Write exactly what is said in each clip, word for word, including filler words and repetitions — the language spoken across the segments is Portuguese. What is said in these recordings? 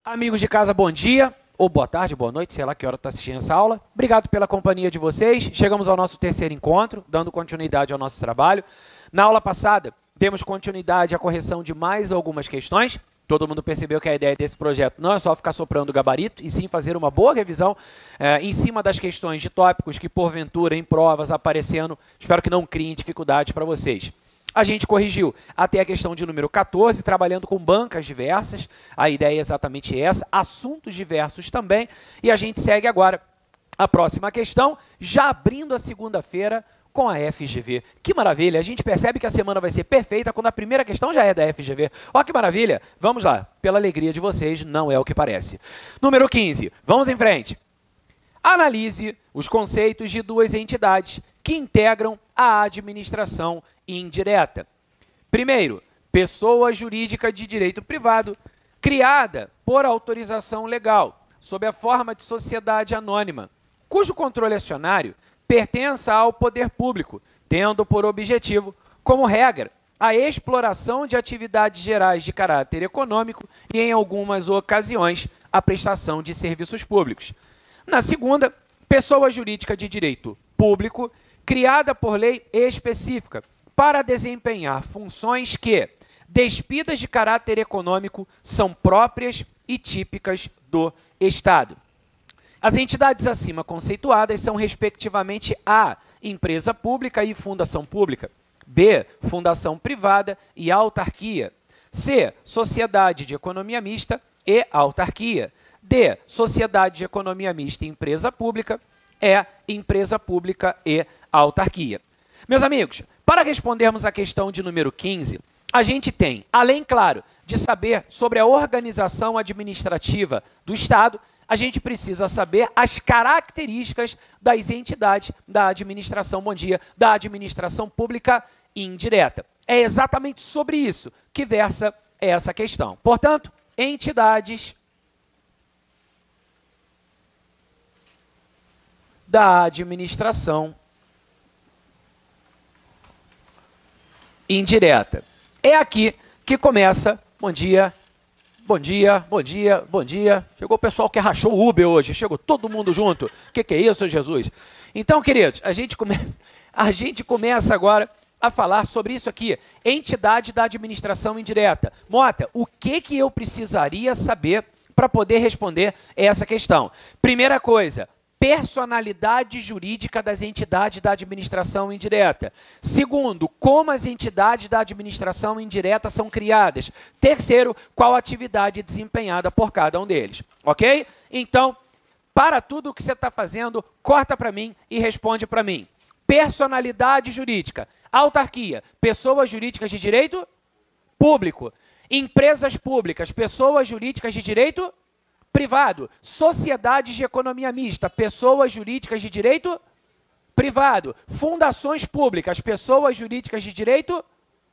Amigos de casa, bom dia, ou boa tarde, boa noite, sei lá que hora está assistindo essa aula. Obrigado pela companhia de vocês. Chegamos ao nosso terceiro encontro, dando continuidade ao nosso trabalho. Na aula passada, demos continuidade à correção de mais algumas questões. Todo mundo percebeu que a ideia desse projeto não é só ficar soprando o gabarito, e sim fazer uma boa revisão eh, em cima das questões de tópicos que, porventura, em provas aparecendo, espero que não criem dificuldades para vocês. A gente corrigiu até a questão de número quatorze, trabalhando com bancas diversas. A ideia é exatamente essa, assuntos diversos também. E a gente segue agora a próxima questão, já abrindo a segunda-feira com a F G V. Que maravilha! A gente percebe que a semana vai ser perfeita quando a primeira questão já é da F G V. Ó, que maravilha! Vamos lá. Pela alegria de vocês, não é o que parece. Número quinze. Vamos em frente. Analise os conceitos de duas entidades que integram a administração indireta. Primeiro, pessoa jurídica de direito privado, criada por autorização legal, sob a forma de sociedade anônima, cujo controle acionário pertença ao poder público, tendo por objetivo, como regra, a exploração de atividades gerais de caráter econômico e, em algumas ocasiões, a prestação de serviços públicos. Na segunda, pessoa jurídica de direito público, criada por lei específica, para desempenhar funções que, despidas de caráter econômico, são próprias e típicas do Estado. As entidades acima conceituadas são, respectivamente, A, empresa pública e fundação pública, B, fundação privada e autarquia, C, sociedade de economia mista e autarquia, D, sociedade de economia mista e empresa pública, E, empresa pública e autarquia. Meus amigos, para respondermos à questão de número quinze, a gente tem, além, claro, de saber sobre a organização administrativa do Estado, a gente precisa saber as características das entidades da administração, bom dia, da administração pública indireta. É exatamente sobre isso que versa essa questão. Portanto, entidades da administração indireta. É aqui que começa, bom dia, bom dia, bom dia, bom dia. Chegou o pessoal que rachou o Uber hoje, chegou todo mundo junto. O que, que é isso, Jesus? Então, queridos, a gente começa, a gente começa agora a falar sobre isso aqui, entidade da administração indireta. Mota, o que, que eu precisaria saber para poder responder essa questão? Primeira coisa, personalidade jurídica das entidades da administração indireta. Segundo, como as entidades da administração indireta são criadas. Terceiro, qual a atividade desempenhada por cada um deles. Ok? Então, para tudo o que você está fazendo, corta para mim e responde para mim. Personalidade jurídica. Autarquia. Pessoas jurídicas de direito público. Empresas públicas. Pessoas jurídicas de direito privado. Sociedades de economia mista, pessoas jurídicas de direito privado. Fundações públicas, pessoas jurídicas de direito.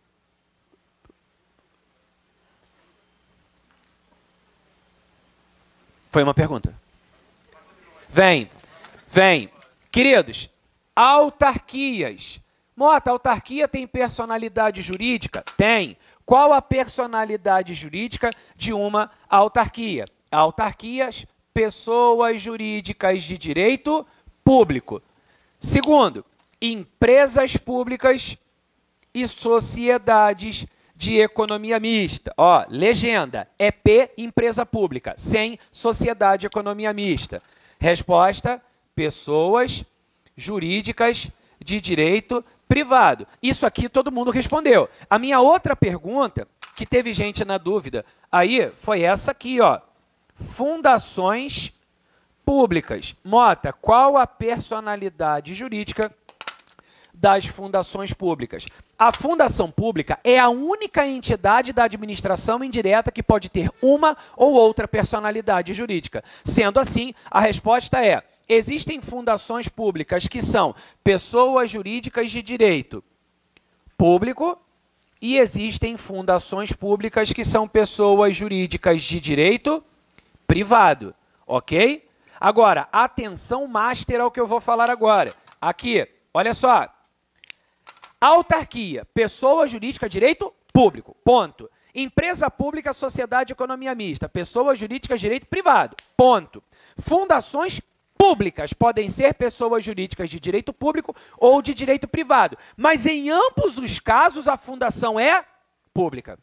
Foi uma pergunta. Vem, vem. Queridos, autarquias. Mota, autarquia tem personalidade jurídica? Tem. Qual a personalidade jurídica de uma autarquia? Autarquias, pessoas jurídicas de direito público. Segundo, empresas públicas e sociedades de economia mista. Ó, legenda, E P, empresa pública, sem sociedade de economia mista. Resposta, pessoas jurídicas de direito privado. Isso aqui todo mundo respondeu. A minha outra pergunta, que teve gente na dúvida, aí foi essa aqui, ó. Fundações públicas. Mota, qual a personalidade jurídica das fundações públicas? A fundação pública é a única entidade da administração indireta que pode ter uma ou outra personalidade jurídica. Sendo assim, a resposta é: existem fundações públicas que são pessoas jurídicas de direito público e existem fundações públicas que são pessoas jurídicas de direito privado, ok? Agora, atenção master ao que eu vou falar agora. Aqui, olha só. Autarquia, pessoa jurídica, direito público, ponto. empresa pública, sociedade, economia mista, pessoas jurídicas, direito privado. Ponto. Fundações públicas podem ser pessoas jurídicas de direito público ou de direito privado. Mas em ambos os casos, a fundação é pública.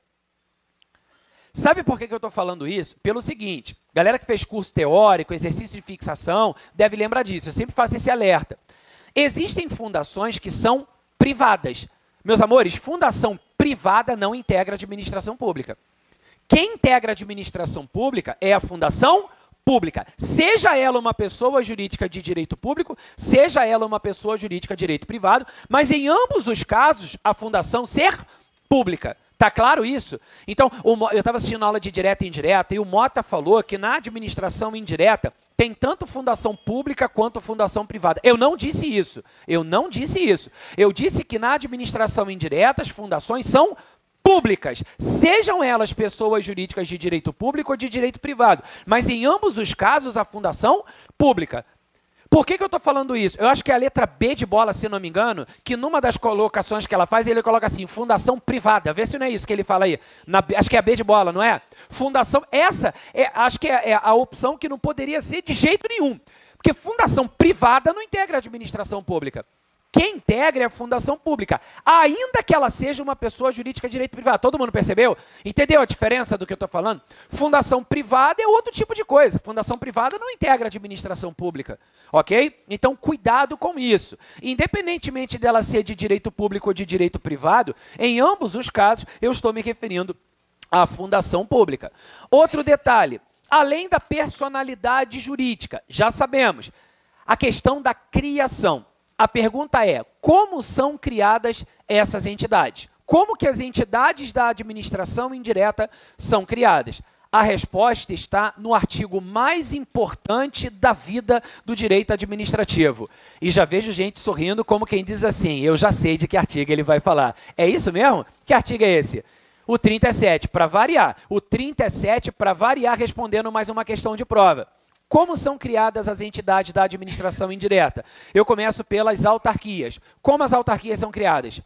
Sabe por que que eu estou falando isso? Pelo seguinte, galera que fez curso teórico, exercício de fixação, deve lembrar disso. Eu sempre faço esse alerta. Existem fundações que são privadas. Meus amores, fundação privada não integra administração pública. Quem integra administração pública é a fundação pública. Seja ela uma pessoa jurídica de direito público, seja ela uma pessoa jurídica de direito privado, mas em ambos os casos, a fundação ser pública. Tá claro isso? Então, o, eu estava assistindo aula de direta e indireta e o Mota falou que na administração indireta tem tanto fundação pública quanto fundação privada. Eu não disse isso. Eu não disse isso. Eu disse que na administração indireta as fundações são públicas, sejam elas pessoas jurídicas de direito público ou de direito privado. Mas em ambos os casos a fundação pública. Por que que eu estou falando isso? Eu acho que é a letra B de bola, se não me engano, que numa das colocações que ela faz, ele coloca assim, fundação privada. Vê se não é isso que ele fala aí. Na, acho que é a B de bola, não é? Fundação, essa, é, acho que é, é a opção que não poderia ser de jeito nenhum. Porque fundação privada não integra a administração pública. Quem integra é a fundação pública, ainda que ela seja uma pessoa jurídica de direito privado. Todo mundo percebeu? Entendeu a diferença do que eu estou falando? Fundação privada é outro tipo de coisa. Fundação privada não integra a administração pública, ok? Então, cuidado com isso. Independentemente dela ser de direito público ou de direito privado, em ambos os casos, eu estou me referindo à fundação pública. Outro detalhe, além da personalidade jurídica, já sabemos, a questão da criação. A pergunta é, como são criadas essas entidades? Como que as entidades da administração indireta são criadas? A resposta está no artigo mais importante da vida do direito administrativo. E já vejo gente sorrindo como quem diz assim, eu já sei de que artigo ele vai falar. É isso mesmo? Que artigo é esse? O trinta e sete, para variar. O trinta e sete, para variar, respondendo mais uma questão de prova. Como são criadas as entidades da administração indireta? Eu começo pelas autarquias. Como as autarquias são criadas?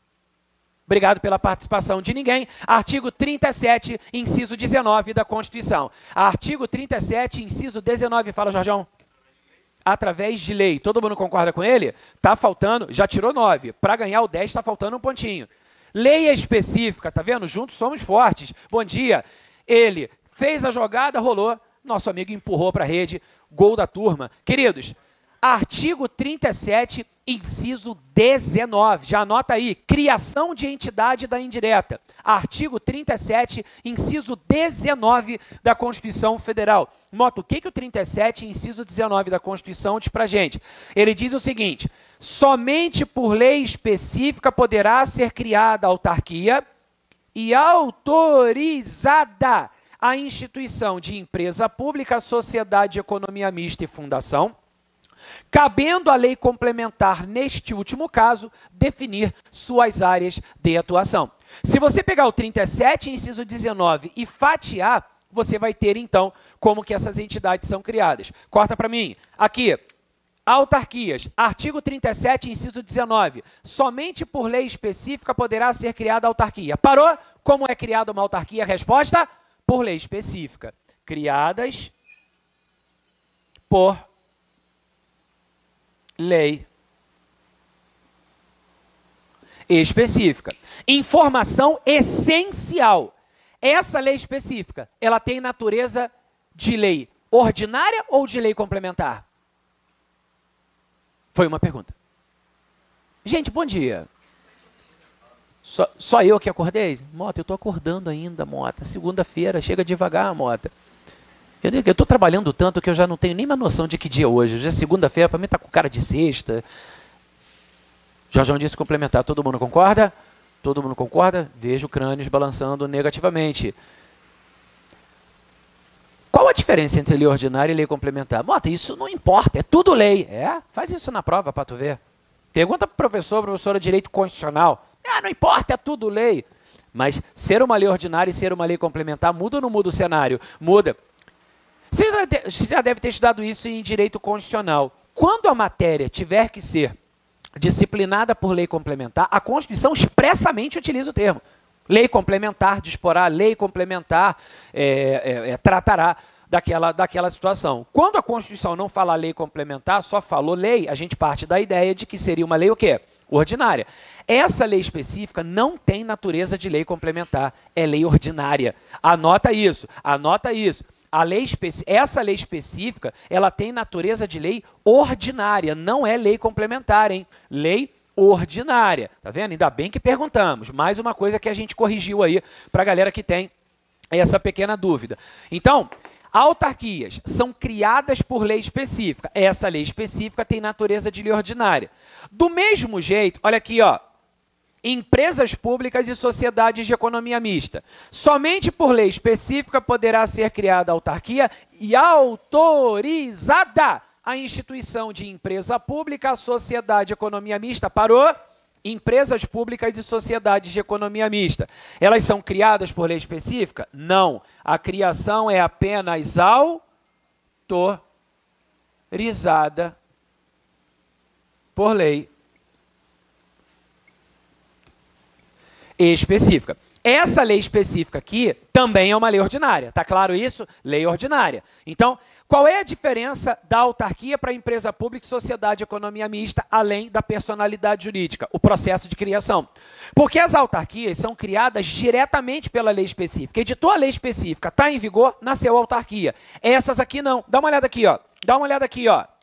Obrigado pela participação de ninguém. Artigo trinta e sete, inciso dezenove da Constituição. Artigo trinta e sete, inciso dezenove. Fala, Jorjão. Através de lei. Todo mundo concorda com ele? Está faltando, já tirou nove. Para ganhar o dez, está faltando um pontinho. Lei específica, tá vendo? Juntos somos fortes. Bom dia. Ele fez a jogada, rolou. Nosso amigo empurrou para a rede, gol da turma. Queridos, artigo trinta e sete, inciso dezenove. Já anota aí, criação de entidade da indireta. Artigo trinta e sete, inciso dezenove da Constituição Federal. Mota, o que, que o trinta e sete, inciso dezenove da Constituição diz para a gente? Ele diz o seguinte, somente por lei específica poderá ser criada autarquia e autorizada a instituição de empresa pública, sociedade de economia mista e fundação, cabendo à lei complementar, neste último caso, definir suas áreas de atuação. Se você pegar o trinta e sete, inciso dezenove, e fatiar, você vai ter, então, como que essas entidades são criadas. Corta para mim. Aqui, autarquias. Artigo trinta e sete, inciso dezenove. Somente por lei específica poderá ser criada autarquia. Parou? Como é criada uma autarquia? Resposta? Por lei específica, criadas por lei específica. Informação essencial. Essa lei específica, ela tem natureza de lei ordinária ou de lei complementar? Foi uma pergunta. Gente, bom dia. Só, só eu que acordei? Mota, eu estou acordando ainda, Mota. Segunda-feira, chega devagar, Mota. Eu estou trabalhando tanto que eu já não tenho nem uma noção de que dia é hoje. Já é segunda-feira, para mim está com cara de sexta. Jorjão disse complementar. Todo mundo concorda? Todo mundo concorda? Vejo crânios balançando negativamente. Qual a diferença entre lei ordinária e lei complementar? Mota, isso não importa, é tudo lei. É? Faz isso na prova para tu ver. Pergunta para o professor, professora de direito constitucional. Ah, não importa, é tudo lei. Mas ser uma lei ordinária e ser uma lei complementar muda ou não muda o cenário? Muda. Você já deve ter estudado isso em direito constitucional. Quando a matéria tiver que ser disciplinada por lei complementar, a Constituição expressamente utiliza o termo. Lei complementar disporá, lei complementar é, é, é, tratará daquela, daquela situação. Quando a Constituição não fala lei complementar, só falou lei, a gente parte da ideia de que seria uma lei o quê? Ordinária. Essa lei específica não tem natureza de lei complementar, é lei ordinária. Anota isso, anota isso. A lei essa lei específica, ela tem natureza de lei ordinária, não é lei complementar, hein? Lei ordinária. Tá vendo? Ainda bem que perguntamos. Mais uma coisa que a gente corrigiu aí para a galera que tem essa pequena dúvida. Então, autarquias são criadas por lei específica. Essa lei específica tem natureza de lei ordinária. Do mesmo jeito, olha aqui, ó, empresas públicas e sociedades de economia mista. Somente por lei específica poderá ser criada a autarquia e autorizada a instituição de empresa pública, sociedade de economia mista. Parou? Empresas públicas e sociedades de economia mista. Elas são criadas por lei específica? Não. A criação é apenas autorizada por lei específica. Essa lei específica aqui também é uma lei ordinária. Tá claro isso? Lei ordinária. Então, qual é a diferença da autarquia para a empresa pública e sociedade de economia mista, além da personalidade jurídica? O processo de criação. Porque as autarquias são criadas diretamente pela lei específica. Editou a lei específica, está em vigor, nasceu a autarquia. Essas aqui não. Dá uma olhada aqui, ó. Dá uma olhada aqui, ó.